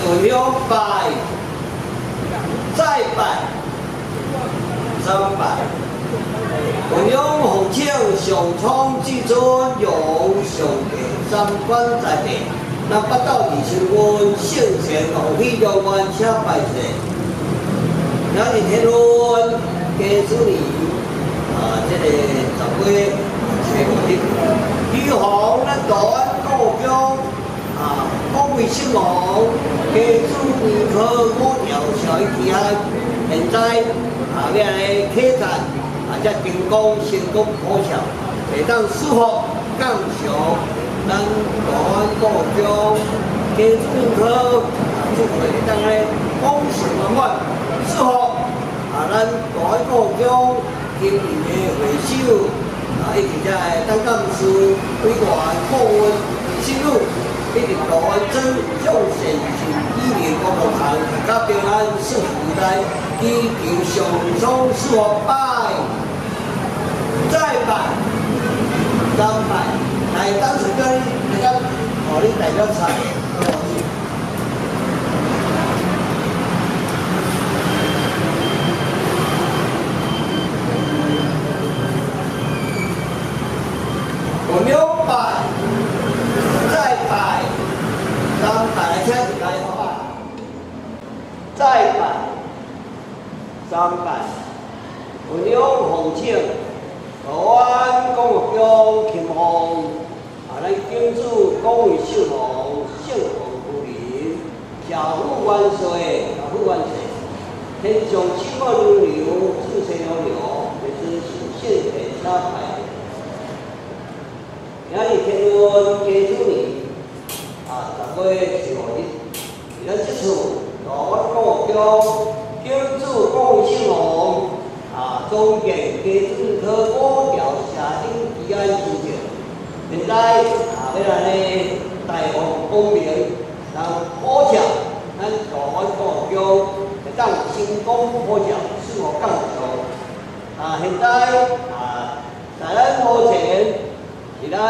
文雄拜，再拜，3拜。文雄洪庆上苍至尊，勇上帝三观在地。那北斗二神君，圣贤皇帝永远且拜谢。今日天论家主年这个10月15日，预防咱大安故宫国卫圣王家主年科5条小期限，现在要来开展这成功成功普查，会当适合降上咱大安故宫家主年科会当来丰盛圆满，适合咱大安故宫今年的会首以及这当干事委员顾问新路。一直大安真向善行以年光光行，甲平安幸福来，祈求上苍赐福拜，再拜，3拜。来，当时跟你讲，你代表菜。我没有拜。3拜来听一下好吧？再拜，3拜。文雄洪庆，大安公务中庆丰，咱金主公卫圣王圣王夫人，小富万岁，小富万岁。天上七宝如流，四水流流，每次属现给3拜。今日天论家主年。10月15日，咱这次大安故宫金主公卫圣王总建家主年科5条下顶期间进行。现在要来咧大王公明，让普查咱大安故宫会当成功普查，是否降上？现在在咱目前是咱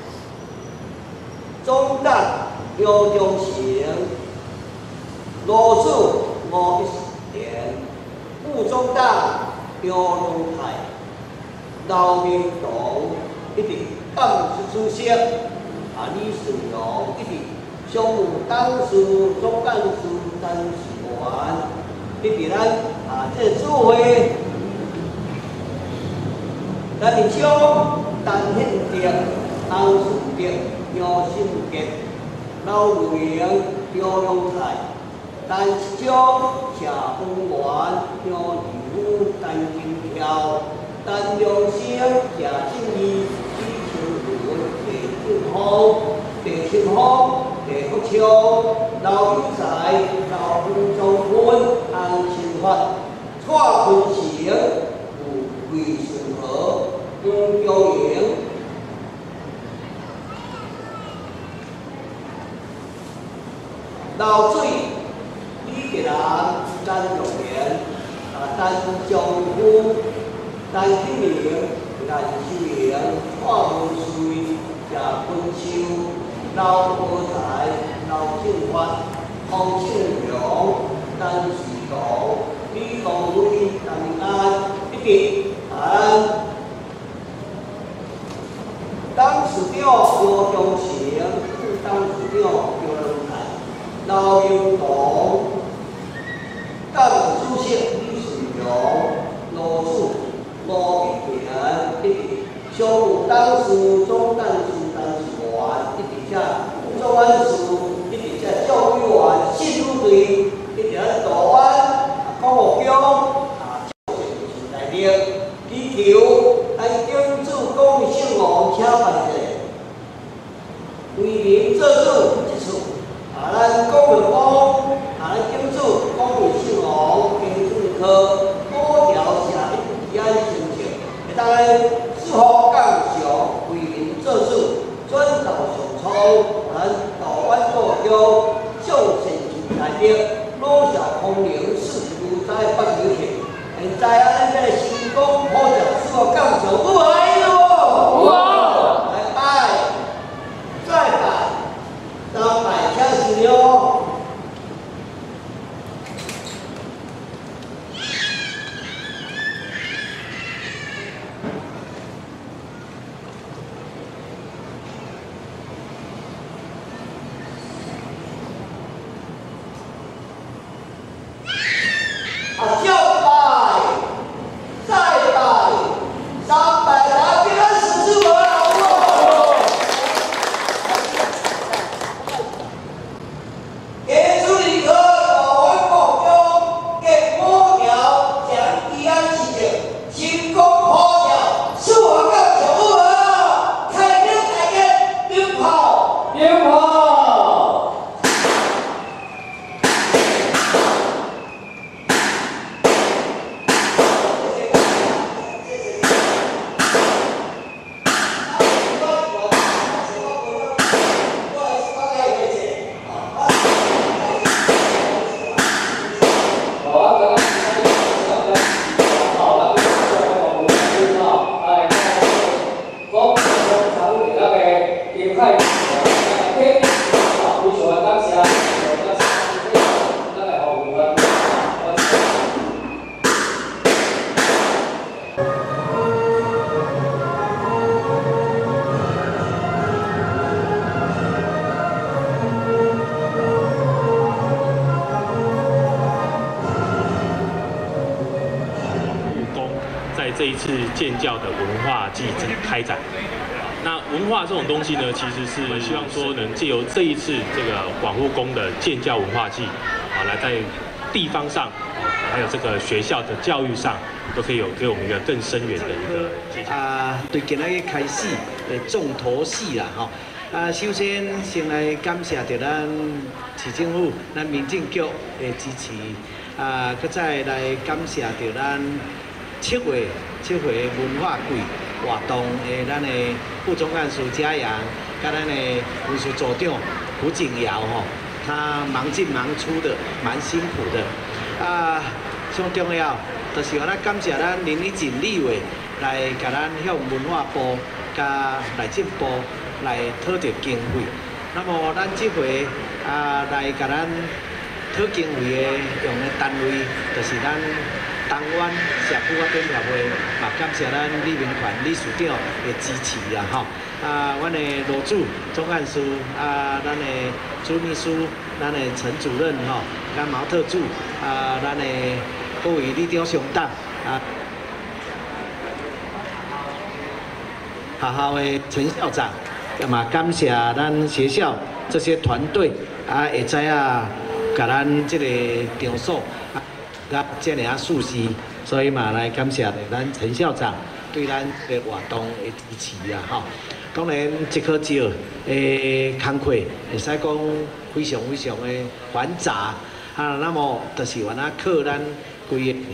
总党。刘忠行、罗树吴一田、副总党刘荣泰、刘明东一直干事主席李顺荣一直常务党事总干事陈世元一直咱这指挥，咱的长陈宪哲、洪顺德、杨信杰。老陆营、刘荣泰、陈市长、谢丰元、杨义武、陈金条、陈良生、谢信义、李秋文、谢庆丰、谢福昌、刘有才、赵文忠坤、洪清发、蔡坤成、魏顺和、黄娇莹。老水、李杰南、陈永元、陈江夫、陈启明、陈秀玲、蔡文瑞、谢坤秋、刘国才、刘庆发、黄庆荣、陈世龙、李光辉、陈安一直当市长罗忠成，副当市长刘荣泰。刘英堂、党主席李顺荣、罗树、吴一田，一直常务党事总干事陈世元，一直这副总干事，一直这教育员新路队，一直大安公务中就是来历，祈求咱金主公卫圣王请办者，为民做主一处。咱公卫方，咱金主公卫圣王家主年科5条下期间成就，会当适合降上为民做主，转导上苍，咱大安次建教的文化季开展。那文化这种东西呢，其实是希望说能借由这一次这个广护宫的建教文化季，来在地方上，还有这个学校的教育上，都可以给我们一个更深远的一个接触。 对今仔日开始重头戏啦，首先先来感谢着咱市政府、咱民政局的支持，搁再来感谢着咱7月文化季活动的咱的副总干事嘉阳，甲咱的文书组长胡景尧他忙进忙出的，蛮辛苦的。上重要就是我感谢咱林义锦立委来甲咱向文化部、甲内政部来讨着经费。那么咱这回来甲咱讨经费的用的单位，就是咱东湾社区发展协会，嘛感谢咱李明权理事长的支持啦吼。阮的罗主总干事，咱的朱秘书，咱的陈主任吼，甲毛特助，咱的各位里长上党学校的陈校长，嘛感谢咱学校这些团队会知甲咱这个场所甲这样熟悉，所以嘛来感谢咱陈校长对咱的活动的支持啦吼。当然，这颗石的工课会使讲非常的繁杂那么就是原来靠咱规个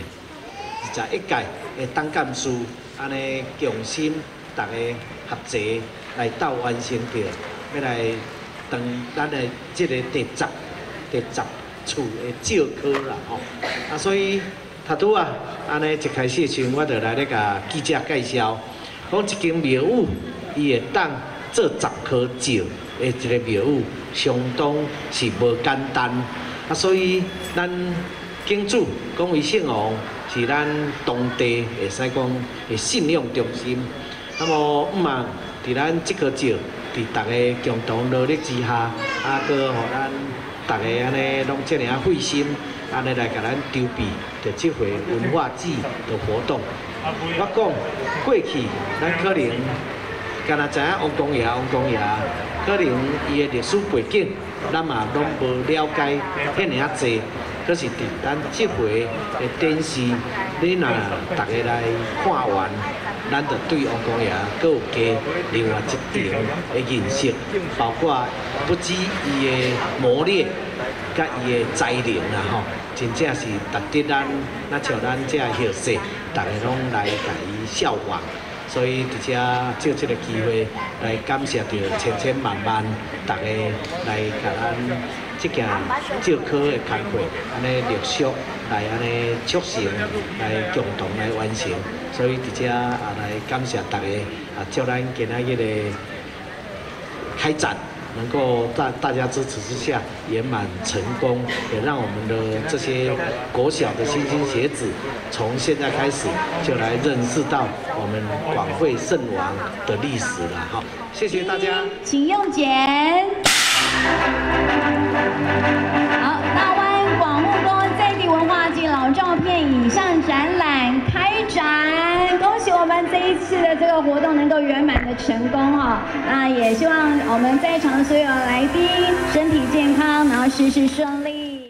21届的党干事安尼用心，大家合作来斗完成着，要来当咱的这个第10处的照科啦吼。所以他拄安尼一开始的时候，我就来咧甲记者介绍，讲一间庙宇，伊会当做10颗石的一个庙宇，相当是无简单。所以咱景主讲为圣王是咱当地会使讲的信仰中心。那么嘛，伫咱这颗石，伫大家共同努力之下，搁互咱大家安尼拢这样费心，安尼来甲咱筹备着这回文化季的活动。我讲过去，咱可能敢若知影王公爷，可能伊的历史背景，咱嘛拢无了解遐尔济。可是伫咱这回的电视，你若大家来看完，咱就对王公爷阁有加另外一层的认识，包括不止伊的磨练，甲伊的才能啦吼，真正是值得咱像咱这后世，大家拢来甲伊效仿。所以伫遮借这个机会来感谢着千万大家来甲咱这件照科的工作，安尼陆续来安尼促成，来共同来完成。所以伫遮来感谢大家叫咱今仔日的开展能够在大家支持之下圆满成功，也让我们的这些国小的新兴学子从现在开始就来认识到我们广惠圣王的历史了。好，谢谢大家， 请用剪。好，大湾广护宫在地文化季老照片影像展览开展，恭喜我们这一次的这个活动能够圆满的成功哈。那也希望我们在场的所有来宾身体健康，然后事事顺利。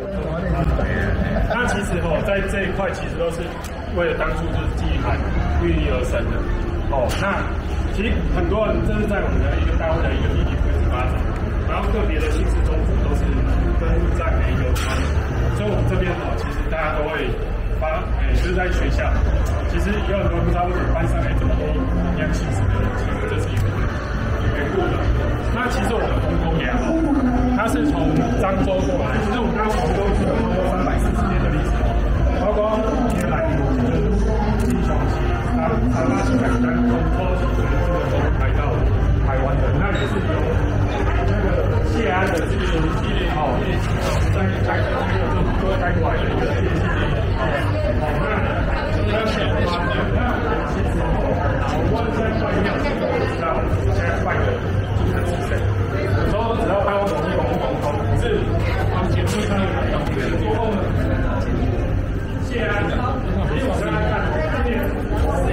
那其实在这一块其实都是为了当初就是祭坛寓意而生的那其实很多人这是在我们的一个大会的一个地理位置发展。然后个别的姓氏宗族都是分布在每一个方面，所以我们这边其实大家都会就是在学校，其实有很多人不知道为什么班上来这么多一样姓氏的人，其实这是有缘故的。那其实我们公公也好，他是从漳州过来，其实我们刚刚广州是有340年的历史包括原来就是英雄旗、他拉起来单从高级的这个州来到台湾的，那也是由谢安的这个基林在开的这个都开过来的一个电信那要选的话，其实我在拜庙，我知道我现在拜的就是是谁。有时候只要拜我统一可是他们节目上有很多多后呢，谢安，因为我刚刚看今年4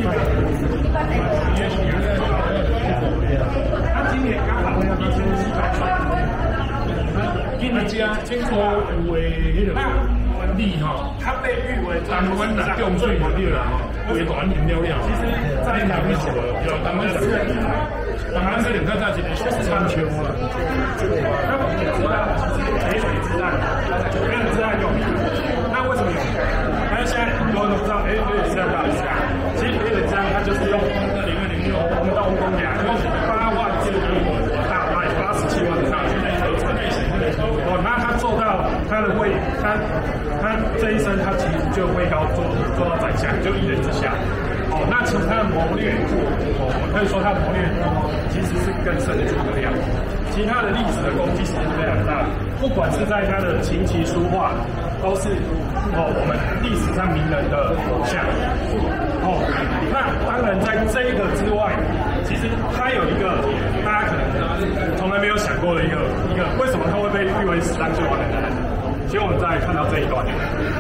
听说有诶，那李哈，他被誉为台湾的用最猛烈了哈，为短饮料料。其实，在台湾有台湾讲，当然是两个在一个就是山丘了。那我们也知道，北水之战，没人知道有名。那为什么有名？因为现在很多人都知道，北水之战到底是干嘛？其实北水之战它就是用0206红豆公粮，用8万只大麦87万上去合成。哦，那他做到他的位，他这一生他其实就位高做到宰相，就一人之下。哦，那其实他的谋略，我可以说他的谋略其实是更胜诸葛亮。其他的历史的功绩其实非常大，不管是在他的琴棋书画，都是我们历史上名人的偶像。哦，那当然在这个之外，其实他有一个大家可能从来没有想过的一个为什么他会被誉为史上最完美的男人？其实我们再看到这一段。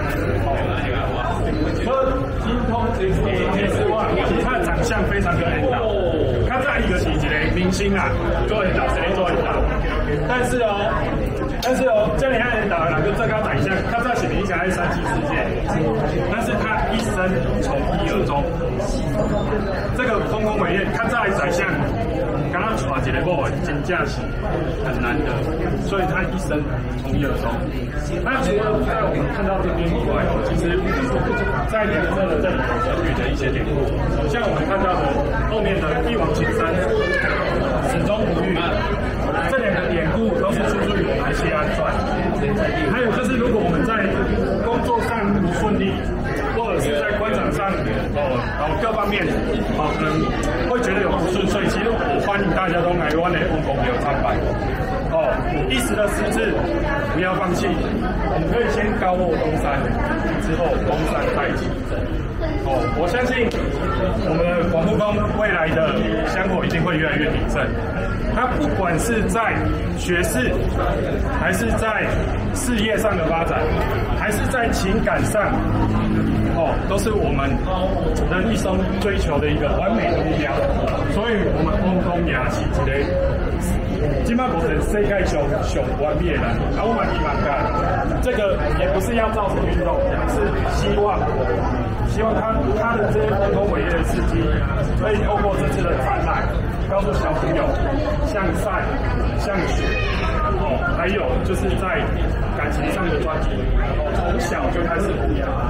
除了精通这些之外，其实他的长相非常的很老。他在一个是一个明星啊，做很老，谁做很老？但是这里还很老的人跟最高宰相，他在写影响在3G世界，但是他一生从一而终。这个丰功伟业，他在宰相。刚刚传一个某真正是很难得，所以他一生从一而终。那除了在我们看到这边以外，其实在两侧的这里有成语的一些典故，像我们看到的后面的一往情深、始终不渝，这两个典故都是出自于我们的谢安传。还有就是，如果我们在工作上不顺利，或者是在官场上各方面可能会觉得有不顺遂，其实我欢迎大家都来湾的公公庙参拜。一时的失志不要放弃，你可以先高卧东山，之后东山再起。我相信我们的广富宫未来的香火一定会越来越鼎盛。它不管是在学识，还是在事业上的发展，还是在情感上，都是我们人一生追求的一个完美的目标。所以，我们公公也是一个，今麦目前世界上完美的人，我们希望这个也不是要造成运动，是希望他的这些丰功伟业的事迹，可以透过这次的展览，告诉小朋友向善向学，还有就是在感情上的专注，从小就开始培养。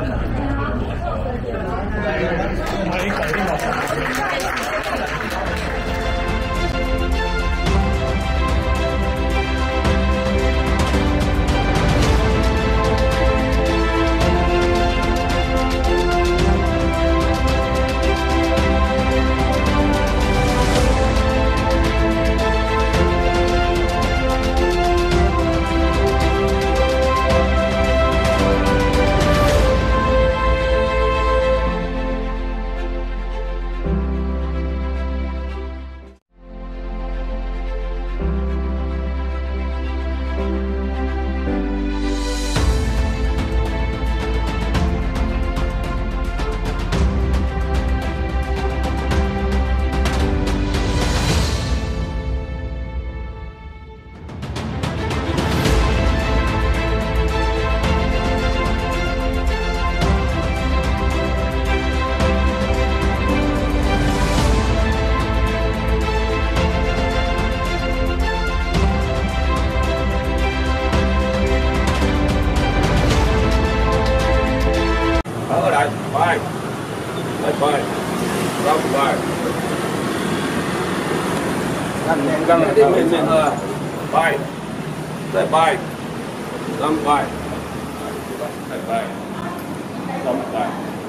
拜，再拜，3拜，再拜，3拜。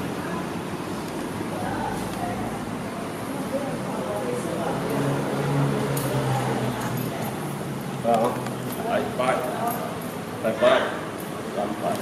来拜，再拜，3拜。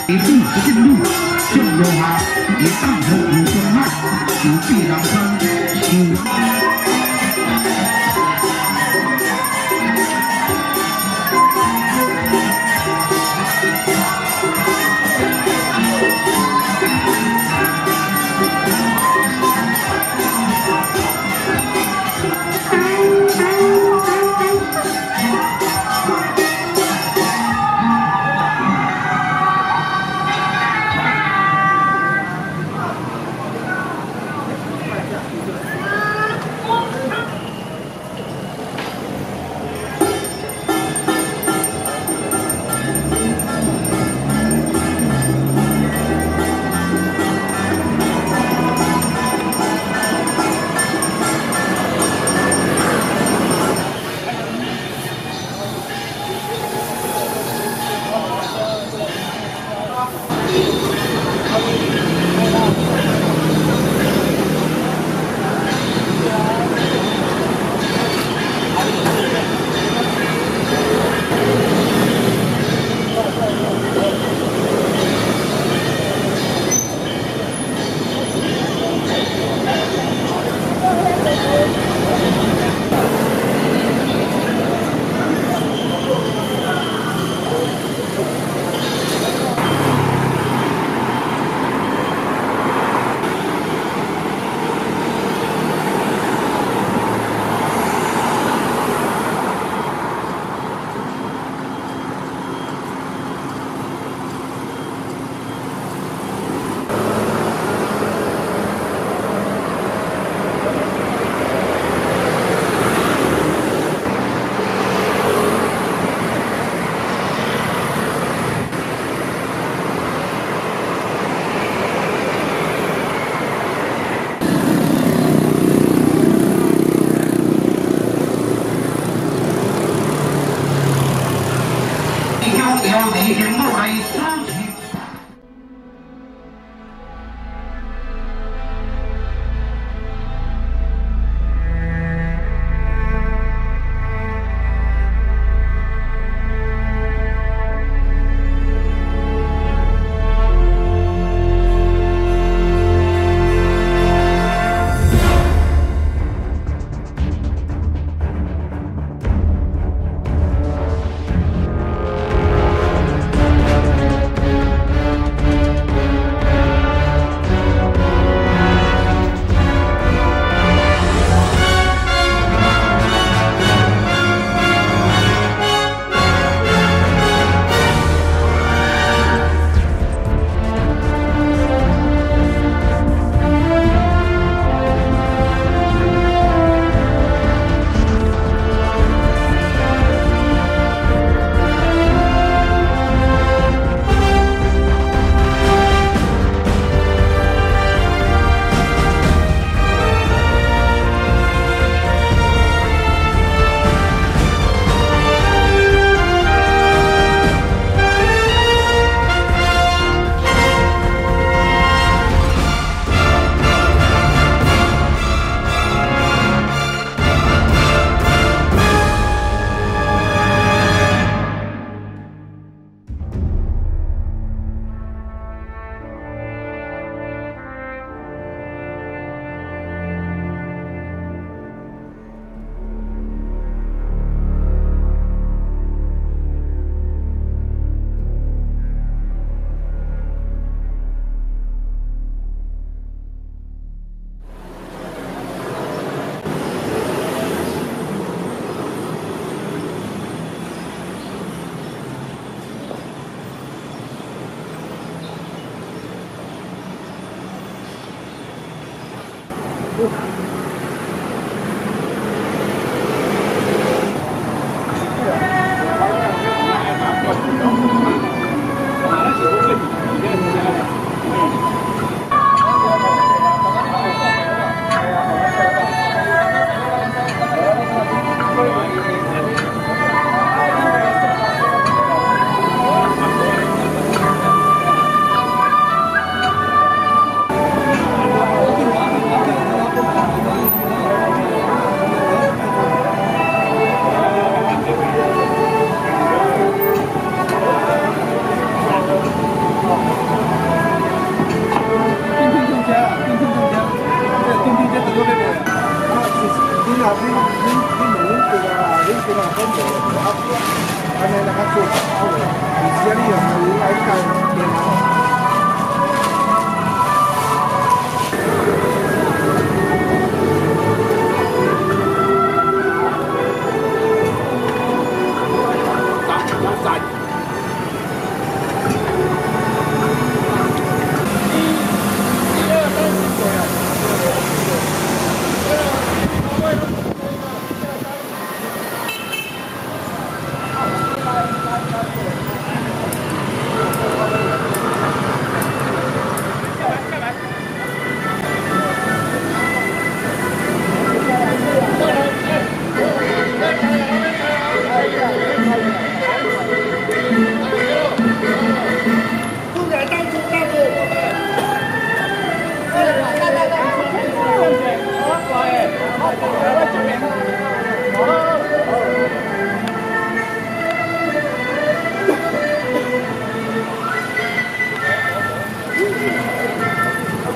一定进入就有下，一旦可有中脉，有必然生，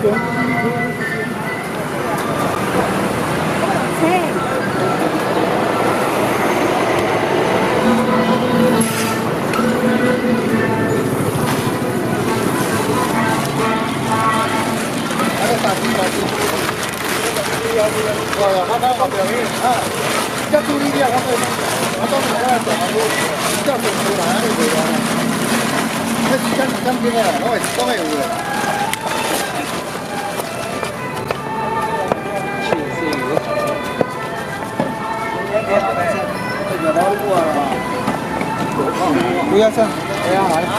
不要上，不要来。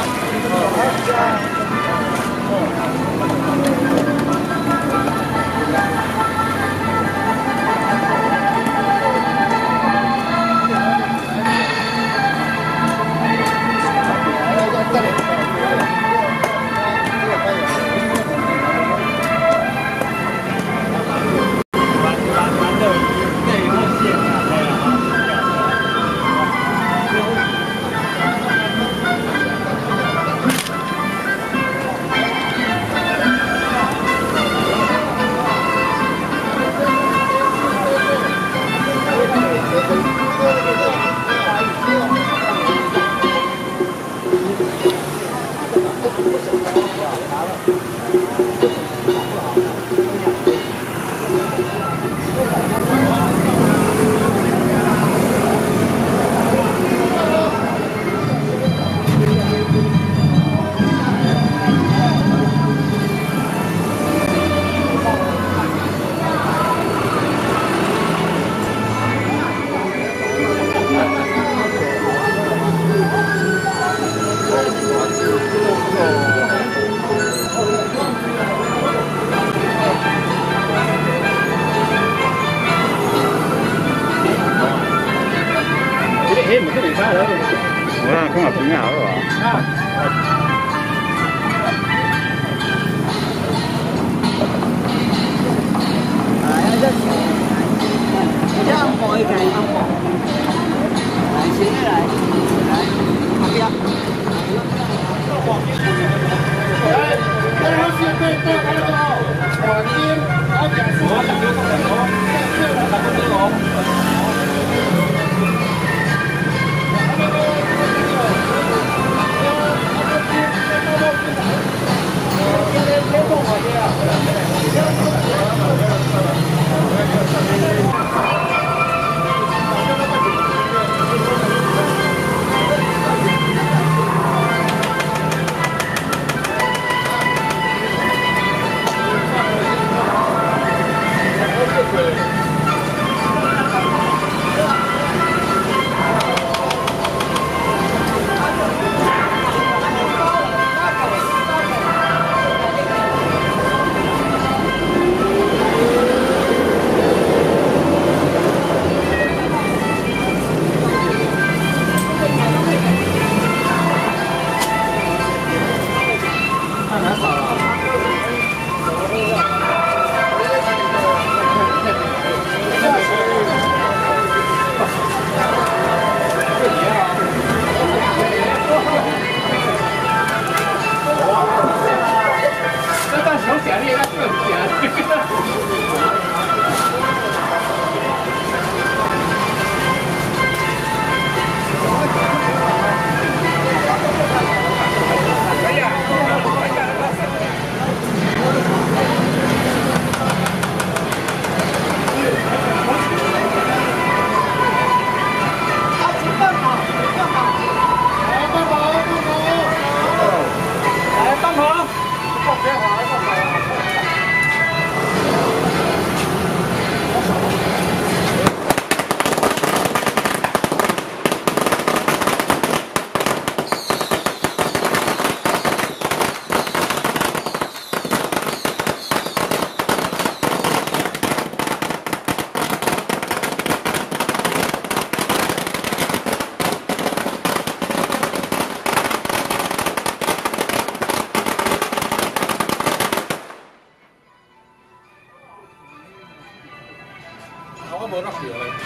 我无落去嘞。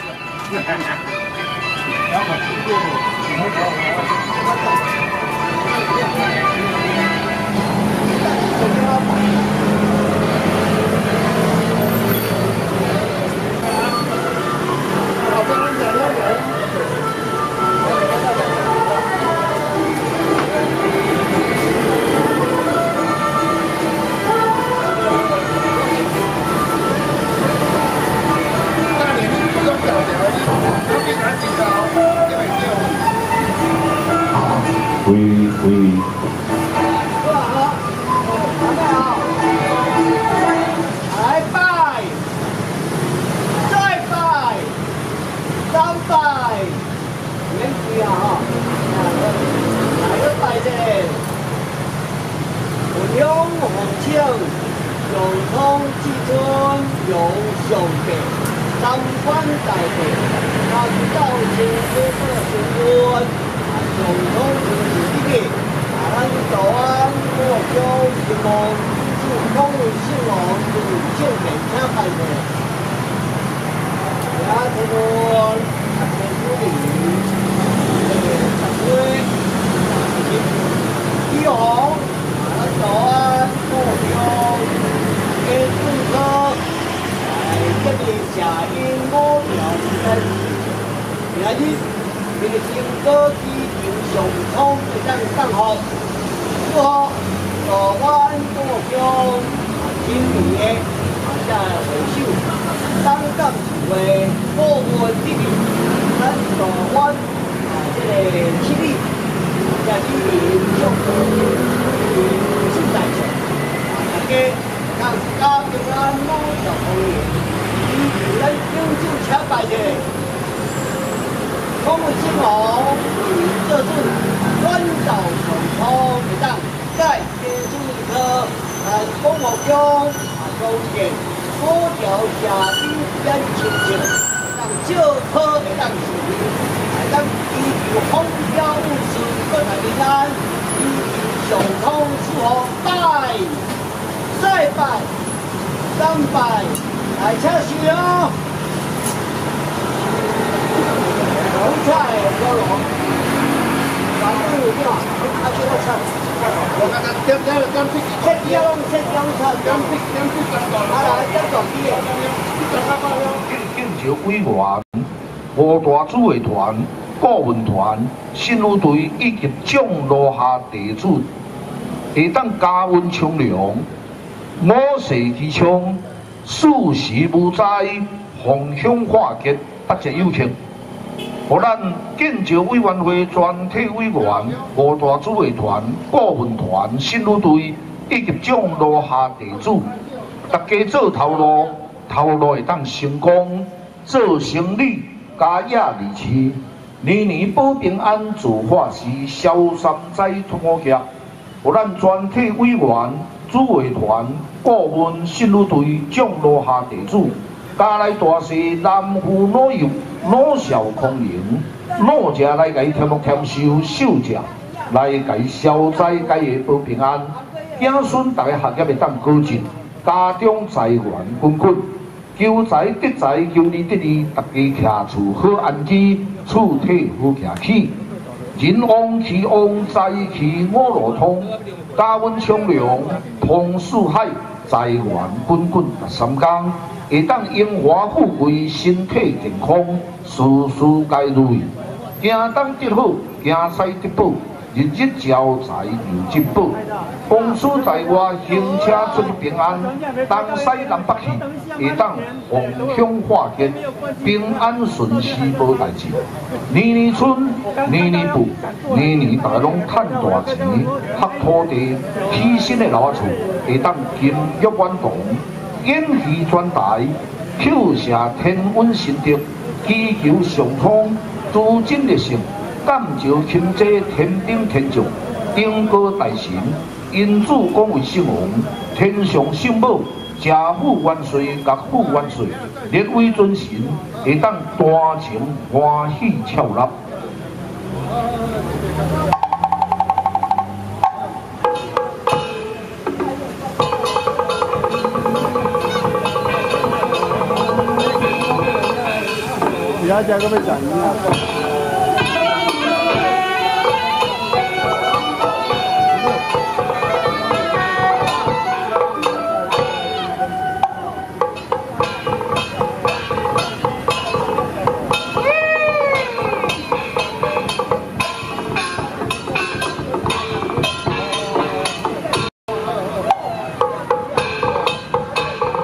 两红庆，上通至尊永上帝，三观大地，南道清水不成官，上通就是这个，咱早安我叫什么？是公文姓王，就是正面车牌的。也这个天府里，十岁，一红。 早安，目标跟动车，这里下音目标是原因，这个新歌机平上冲一张上好，之后早安目标经理在维修，当干部的部门经理，咱早安这个经理，在经理上。 现在是大家让家平安老少方面，咱永久车牌的，公文姓王，这次关岛上通一档，在接触车，公务中高铁多条下边边清净，让轿车一档属于，让依据风标物资各台平安。 上通四号拜，再拜，300，来车时哦。龙菜高龙，咱们有点，还叫我菜。我看看，点来，点大鸡的。 警察委员、五大主委团、顾问团、新路队以及降落下地主。 会当加温冲凉，武射机枪，数时无灾，方向化解，大家有请。互咱建造委员会全体委员、五大主委团、顾问团、新路队以及降落下地主，大家做头路，头路会当成功，做生意家业利市，年年保平安，做法事，消三灾脱家。 互咱全体委员、主委团、顾问、新路队、降落下地主，加来大势，男妇老幼，老少空营，老者来甲伊添福添寿，寿者来甲伊消灾解厄保平安，子孙大家学业会当高进，家中财源滚滚，求财得财，求利得利，大家徛厝好安居，厝体好徛起。 人旺气旺，财气五路通，加温冲凉，通四海，财源滚滚13工，会当荣华富贵，身体健康，事事皆如意，行东得好，行西得宝，日日招财又进宝，公司在外，行车出入平安，东西南北去，会当方向化解，平安顺时无代志。年年春，年年富，年年大家拢赚大钱，合土地，起新的老厝，会当金玉满堂，演戏传台，口舌天稳神德，祈求上通，资金热盛。 感召钦济天兵天将，顶高大神，因主广为圣王，天上圣母，家父万岁，岳父万岁，列位尊神，会当大情欢喜俏纳。 其他家都被斩了。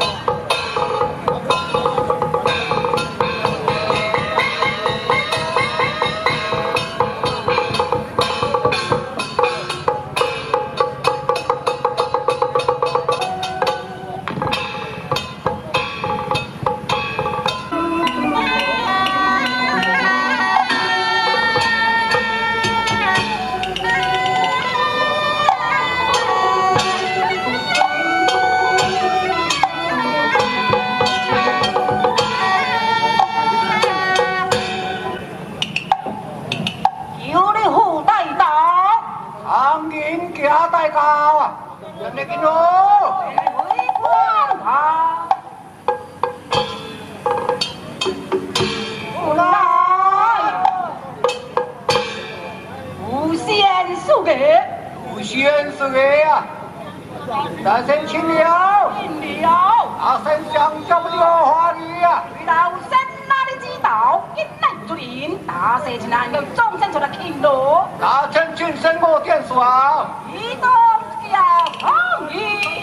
大你给我，啊！ 无奈无限数个， 无限数个啊！大声请了，大声想叫不了话你呀！ 老身哪里知道？一难不出人，大事情难，要终身出来勤劳。 大将军身我电耍， 一动要抗议。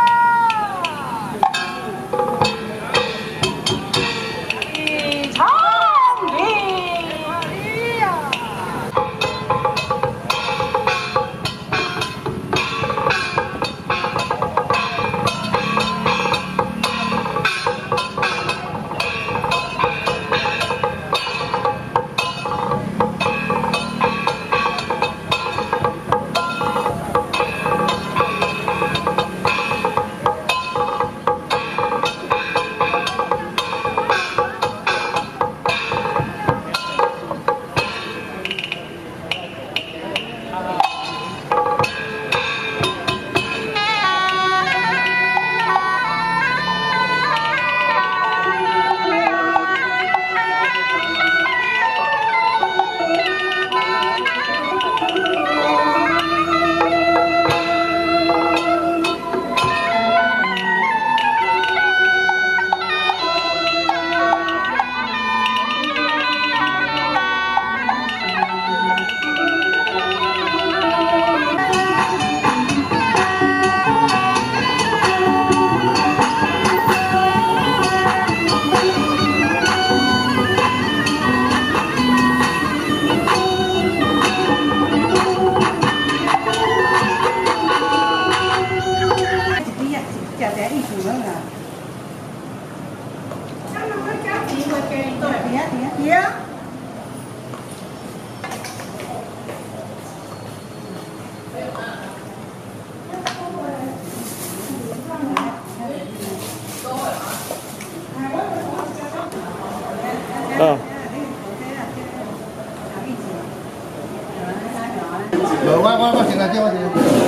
我现在电话接。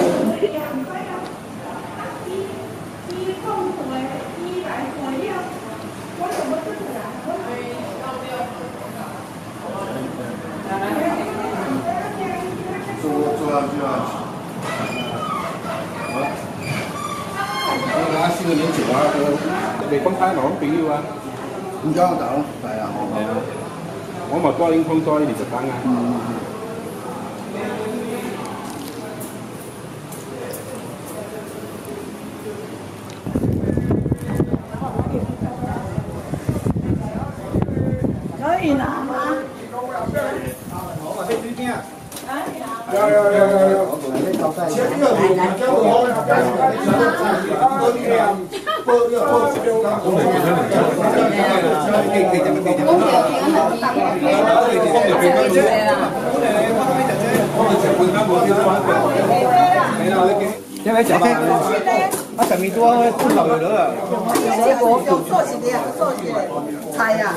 做上去啊！我4個年前啊，未分開攞俾你啊。唔交就係啊，係啊。我咪多應空多呢條就單啊。 可以拿嗎？ 我話俾你聽啊！有。因為食咩？啊，上面多豬頭嚟啦。我用做起的，做起的菜呀。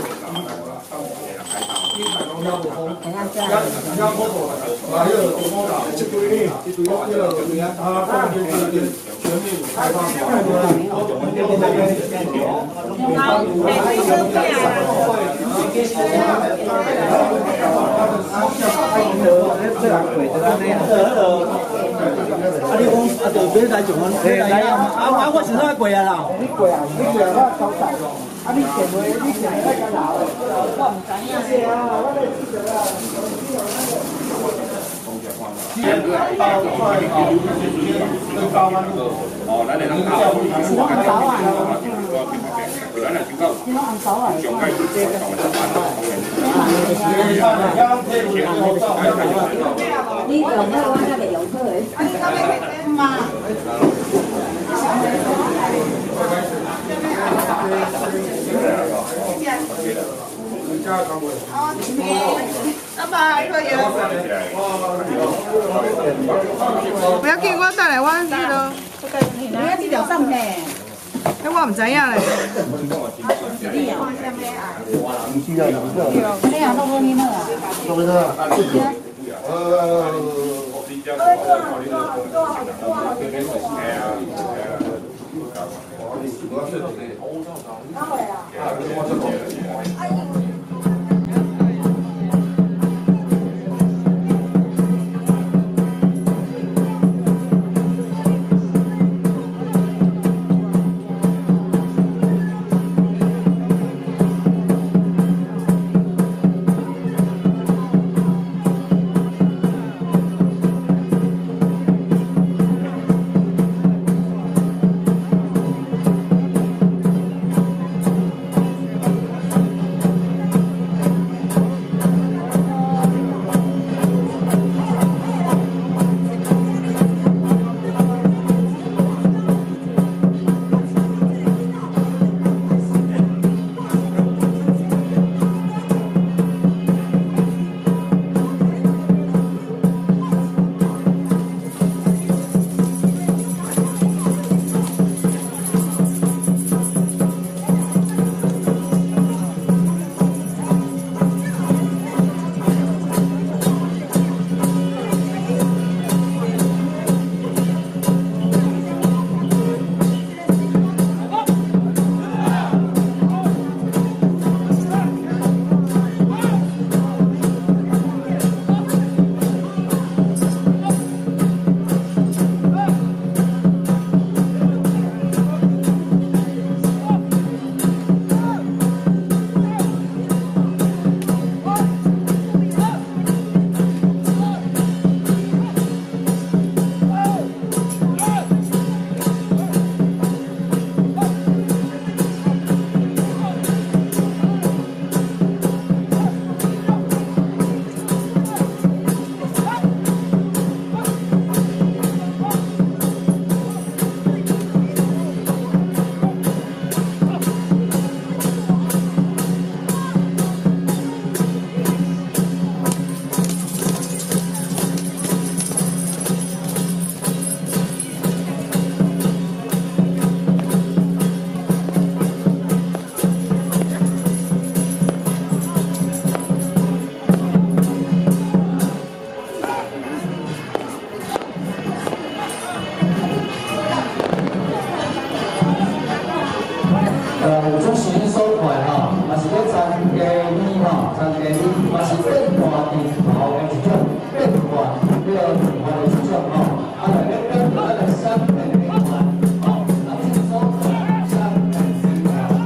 啊！你講啊，就俾大眾啊，我前頭貴啊啦，你貴啊，我收晒咯。啊！你前尾喺間樓，我唔知啊，我哋知道啦。哦，咱哋諗搞，諗搞啊！咱係點搞？諗搞啊！上街做呢樣咧，我係嚟用出嚟。嘛。 不要緊，我帶來我迄個。 你一支條心嘅。 迄我唔知影咧。 你又弄嗰啲乜啊？ 弄嗰啲啊， 你只要考虑到公司这边会哎呀， 有种新所在吼，嘛是要参加你吼，参加你嘛是变化地头的一种变化，变化的一种吼，啊，来要变化的生命变化，吼，啊，新所在生命变化。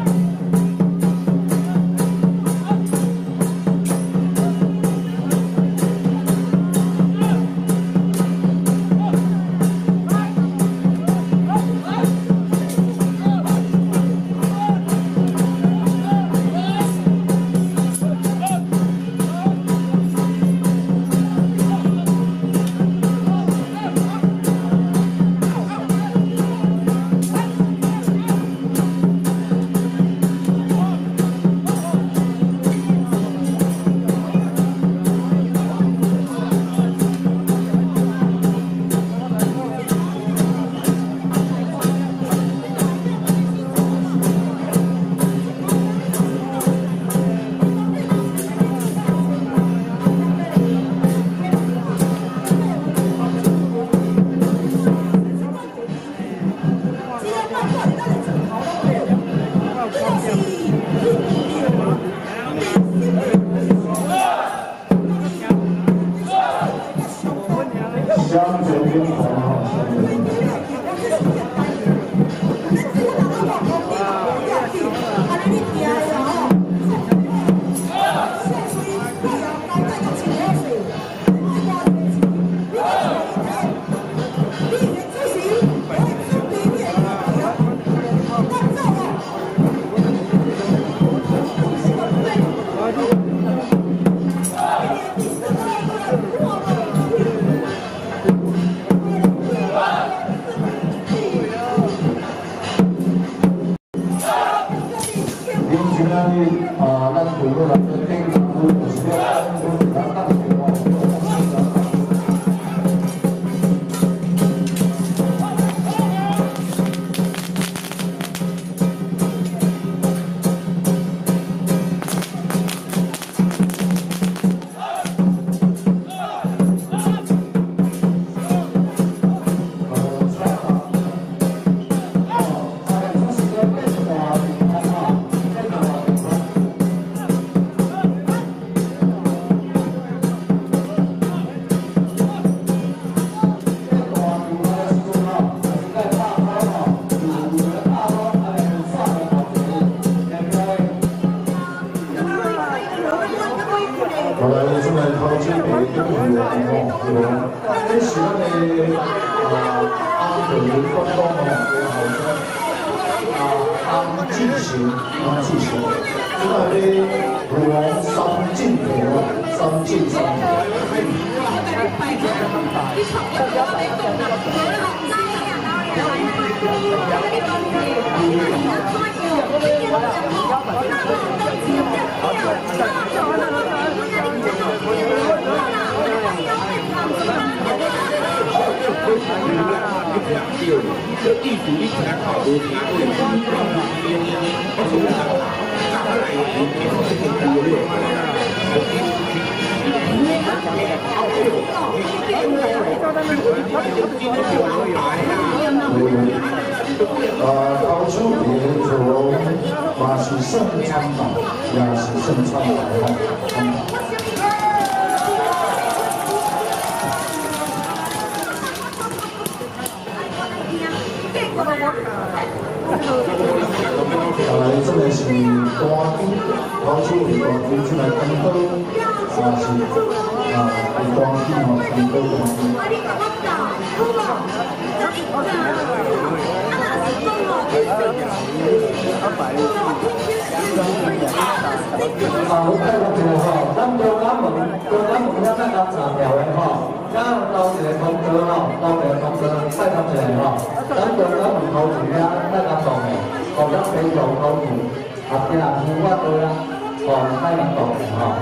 对于观光哦，有好多安志雄，即个咧龙三进头，三进三头。 到处别走，嘛是盛参吧，也是盛参来这个是大金，到处别大金出来看到，也是大金哦，看到大金。 我睇到吼，咱中央门遐咱甲查条的吼，咱到一个通道吼，到一个通道拜托一下吼，咱中央门头前遐咱甲动的，吼咱平常头前后壁乡我道啊，吼咱甲动的吼。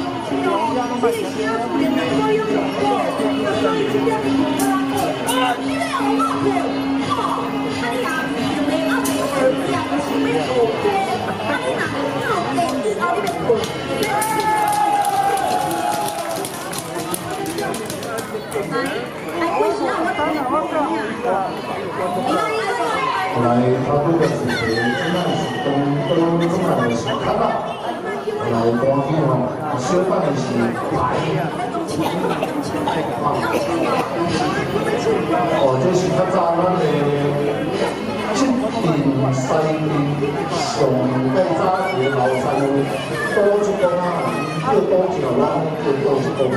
来，他这个是真的是东真的是看到，来光天哦，小办的是牌，哦，这是较早咱的这边西边上较早的老山路，多一公啊，要多一条咱就多一公。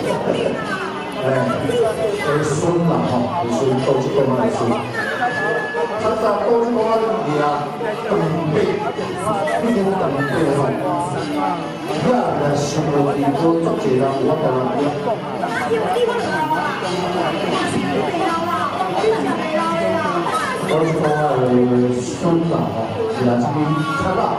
孙啦吼，就是多一公来孙。较早多一公啊，呀，长辈，毕竟长辈吼，遐来生活地多足济人有法度来。多一公啊，孙啦吼，是来这边较早。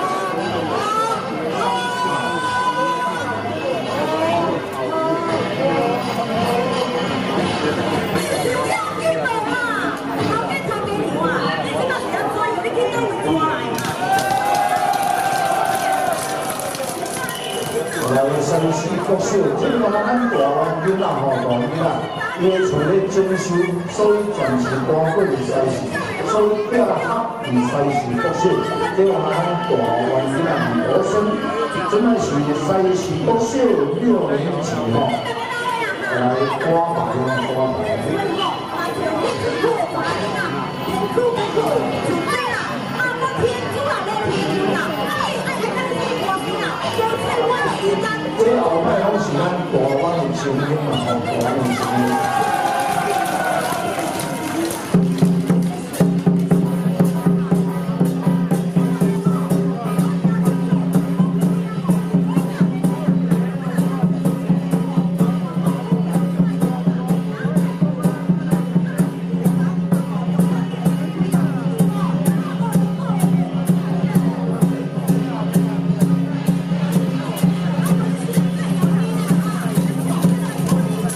山西国小，即个咱大湾囡仔吼，大囡仔，伊会找咧征收，所以暂时搬过去西市，所以变合伫西市国小，即个咱大湾囡仔学生，真的是西市国小6年级吼，来挂牌挂牌。 这后摆拢是咱大湾的精英嘛，吼，大湾的精英。 来，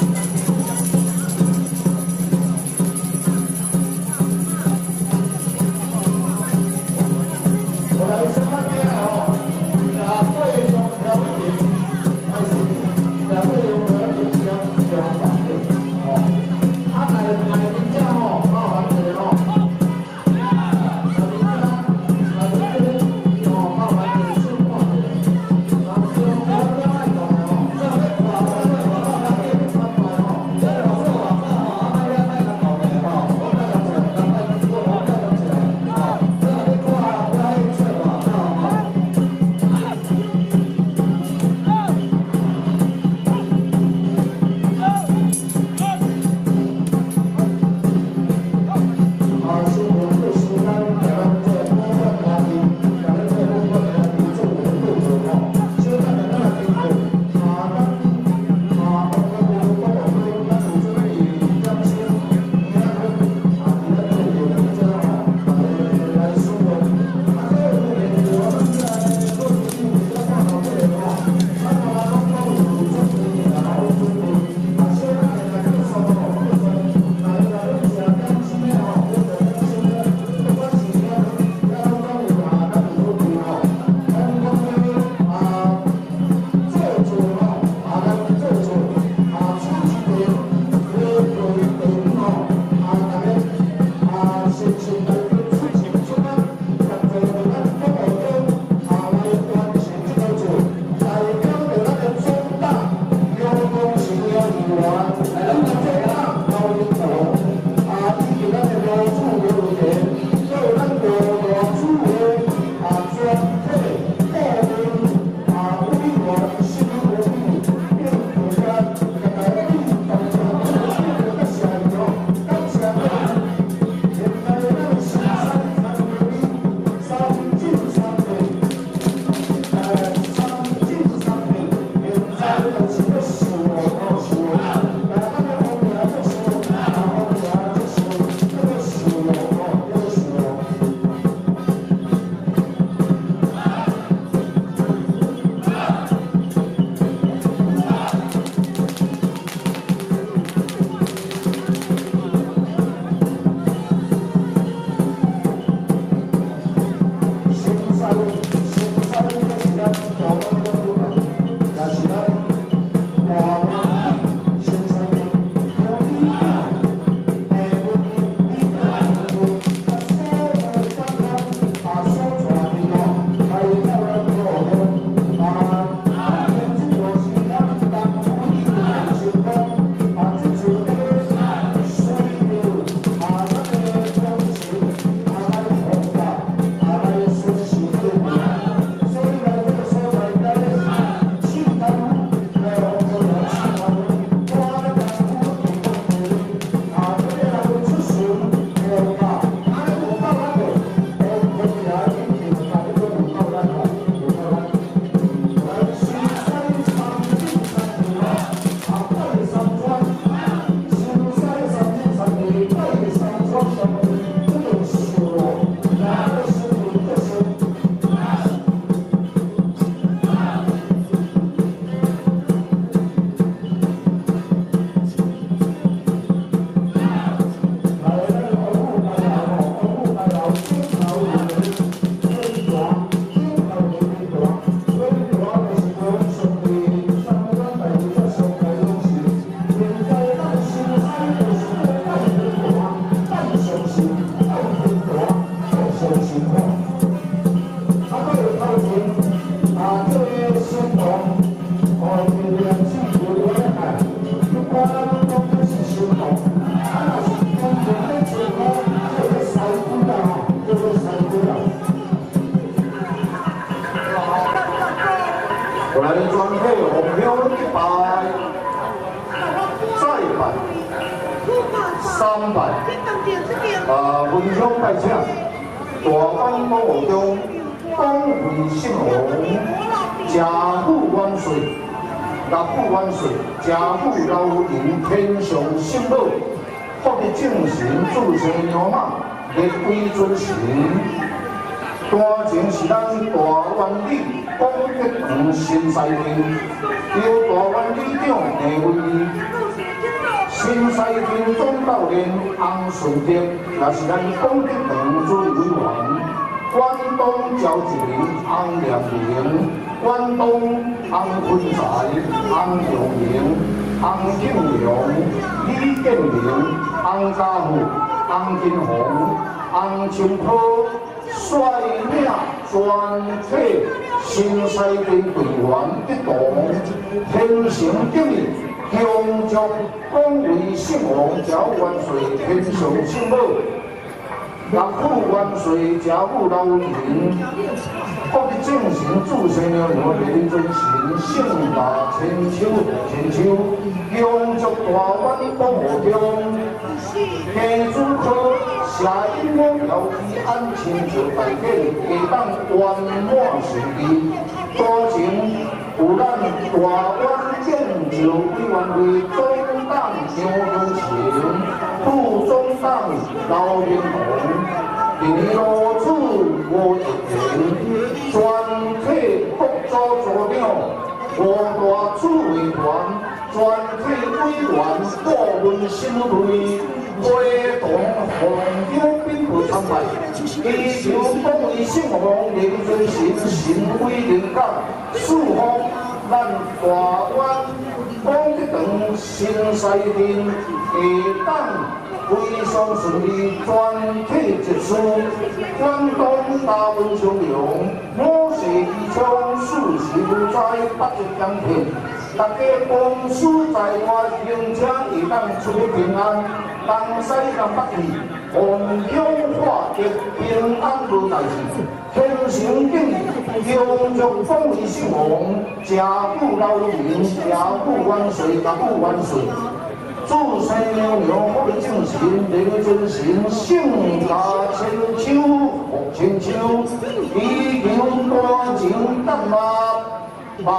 分享拜请大湾保护中广为兴隆，家父万岁，家父万岁，家父老人天上圣母，福德正神祝生娘妈，列位尊神。单前是咱大湾里广德堂新西町，由大湾里长地位。新西町总教练洪顺德，也是咱广德堂主任委员。关东召集人洪良明，关东洪坤才、洪永明、洪庆良、李建明、洪家富、洪金红、洪清波。率领全体新西町队员一同天成敬意，恭祝广为兴旺，家万岁，天上圣母，六父万岁，家父老人，福德正神，祝生娘娘，列尊神，圣大千秋，恭祝大湾保护中，家主科。下因我要去安亲就大计，会当圆满顺利。多情有咱大湾建筑委员会总党张永晴、副总党刘明宏，并罗子吴一平，全体各组组长、五大主委团、全体委员、顾问新队。会同红标并不参拜，祈求广为兴旺，列尊神神威灵感，祝福咱大湾广德堂新西町会当非常顺利，全体结束。关东大温雄龙，我是义昌，事事如在，百日相平。大家公司在外行车会当出平安，东西南北去，弘扬化德，平安无大事。天成敬意，恭祝广为兴旺，家父老人，家父万岁，家父万岁。祝生娘娘福德正神，列尊神，圣大千秋，福千秋，祈求多情淡马拜。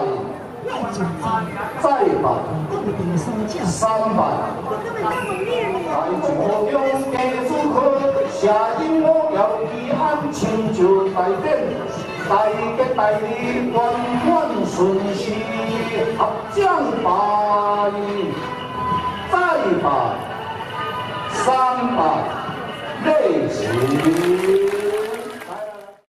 再拜三拜，大朝中家主科，下因我要去安庆就大典，大吉大利，圆满顺遂，合掌拜，再拜三拜。